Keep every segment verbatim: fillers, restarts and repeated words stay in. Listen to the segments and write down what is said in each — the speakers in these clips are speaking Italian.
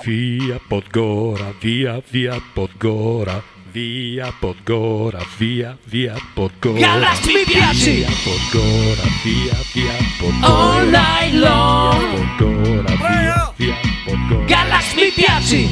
Via Podgora, via via Podgora, via Podgora, via via Podgora. Gallas mi piaci! Via Podgora, via via Podgora. All night long! Via Podgora, via via Podgora. Gallas mi piaci!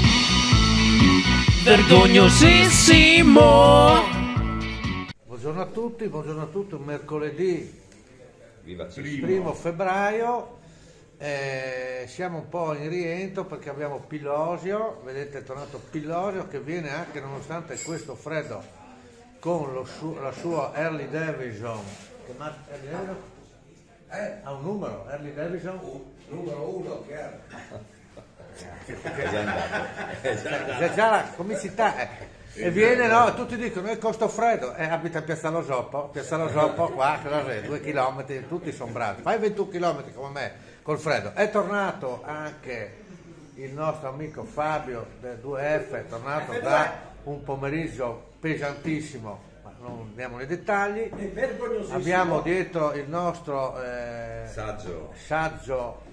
Vergognosissimo! Buongiorno a tutti, buongiorno a tutti, un mercoledì Vivacissimo. primo febbraio, eh, siamo un po' in rientro perché abbiamo Pilosio, vedete è tornato Pilosio che viene anche nonostante questo freddo con lo su- la sua Harley Davidson, che mar- Harley Davidson? Eh, ha un numero, Harley Davidson? Numero uno che è. C'è già la comicità, eh. E viene, no, tutti dicono, è costo freddo, e abita a Piazza Lo Soppo, Piazza Lo Soppo qua, cos'è, due chilometri, tutti sono bravi, fai ventuno chilometri come me, col freddo. È tornato anche il nostro amico Fabio del due F, è tornato da un pomeriggio pesantissimo, ma non andiamo nei dettagli. Abbiamo dietro il nostro eh, Saggio. saggio,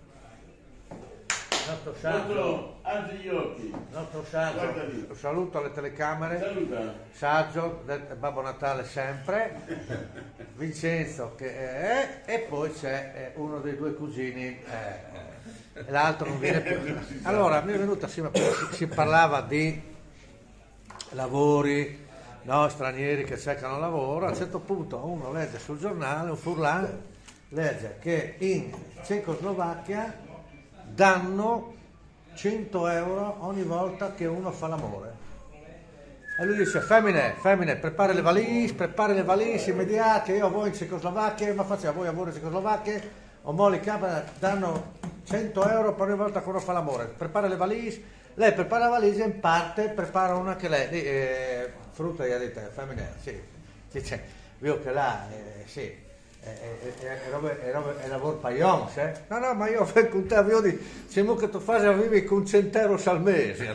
il nostro saggio, Alzi gli occhi. il nostro saggio, Guarda lì. un saluto alle telecamere. Saluta. Saggio del Babbo Natale sempre, Vincenzo che è, e poi c'è eh, uno dei due cugini, eh, e l'altro non viene più. Allora mi è venuta, sì, ma poi si, si parlava di lavori, no, stranieri che cercano lavoro. A un certo punto uno legge sul giornale, un furlan legge che in Cecoslovacchia danno cento euro ogni volta che uno fa l'amore. E lui dice, femmine, femmine, prepare le valise, prepare le valise immediate, io a voi in Cecoslovacchia, ma faccio a voi lavoro in Cecoslovacchia, o moli capa, danno cento euro per ogni volta che uno fa l'amore. Prepara le valise, lei prepara la valise e in parte prepara una che lei, eh, frutta gli ha detto, femmine, sì, dice, io che là, eh, sì. È lavoro paions, eh? No, no, ma io con te io di siamo che tu fai arrivi con cento euro al mese.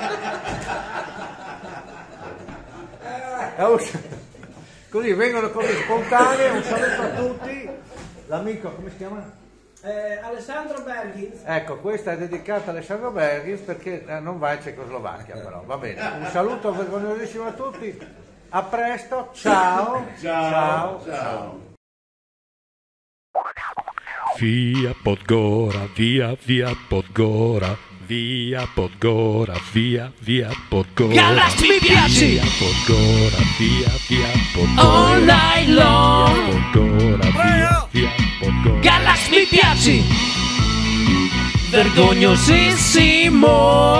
Così vengono così spontanee. Un saluto a tutti. L'amico, come si chiama? Eh, Alessandro Berghins. Ecco, questa è dedicata a Alessandro Berghins perché eh, non va in Cecoslovacchia, però va bene. Un saluto vergognosissimo a tutti. A presto, ciao. Ciao. Ciao. Via Podgora, via via Podgora, via Podgora, via via Podgora. Gallas mi piaci! Via Podgora, via via Podgora. All night long! Via Podgora, via via Podgora. Gallas mi piaci! Vergognosissimo!